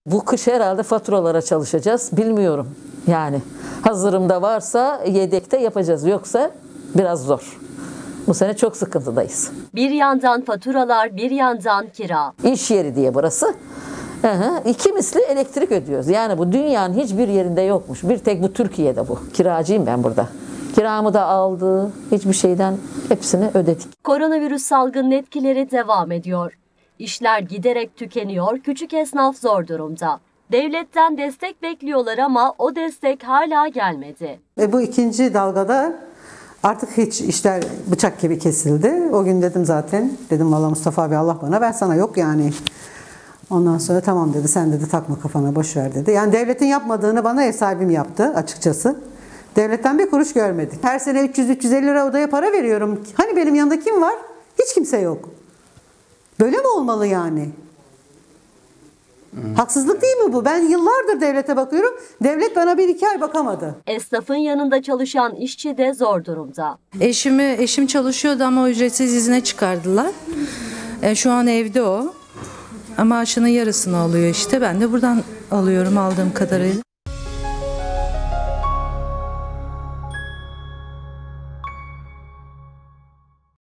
Bu kış herhalde faturalara çalışacağız. Bilmiyorum yani. Hazırımda varsa yedekte yapacağız. Yoksa biraz zor. Bu sene çok sıkıntıdayız. Bir yandan faturalar, bir yandan kira. İş yeri diye burası. İki misli elektrik ödüyoruz. Yani bu dünyanın hiçbir yerinde yokmuş. Bir tek bu Türkiye'de bu. Kiracıyım ben burada. Kiramı da aldı. Hiçbir şeyden hepsini ödedik. Koronavirüs salgının etkileri devam ediyor. İşler giderek tükeniyor, küçük esnaf zor durumda. Devletten destek bekliyorlar ama o destek hala gelmedi. Bu ikinci dalgada artık hiç işler bıçak gibi kesildi. O gün dedim zaten, dedim valla Mustafa abi Allah bana ben sana yok yani. Ondan sonra tamam dedi, sen dedi takma kafana boş ver dedi. Yani devletin yapmadığını bana ev sahibim yaptı açıkçası. Devletten bir kuruş görmedik. Her sene 300-350 lira odaya para veriyorum. Hani benim yanında kim var? Hiç kimse yok. Böyle mi olmalı yani? Haksızlık değil mi bu? Ben yıllardır devlete bakıyorum. Devlet bana 1-2 ay bakamadı. Esnafın yanında çalışan işçi de zor durumda. Eşim çalışıyordu ama ücretsiz izne çıkardılar. Şu an evde o. Maaşının yarısını alıyor işte. Ben de buradan alıyorum aldığım kadarıyla.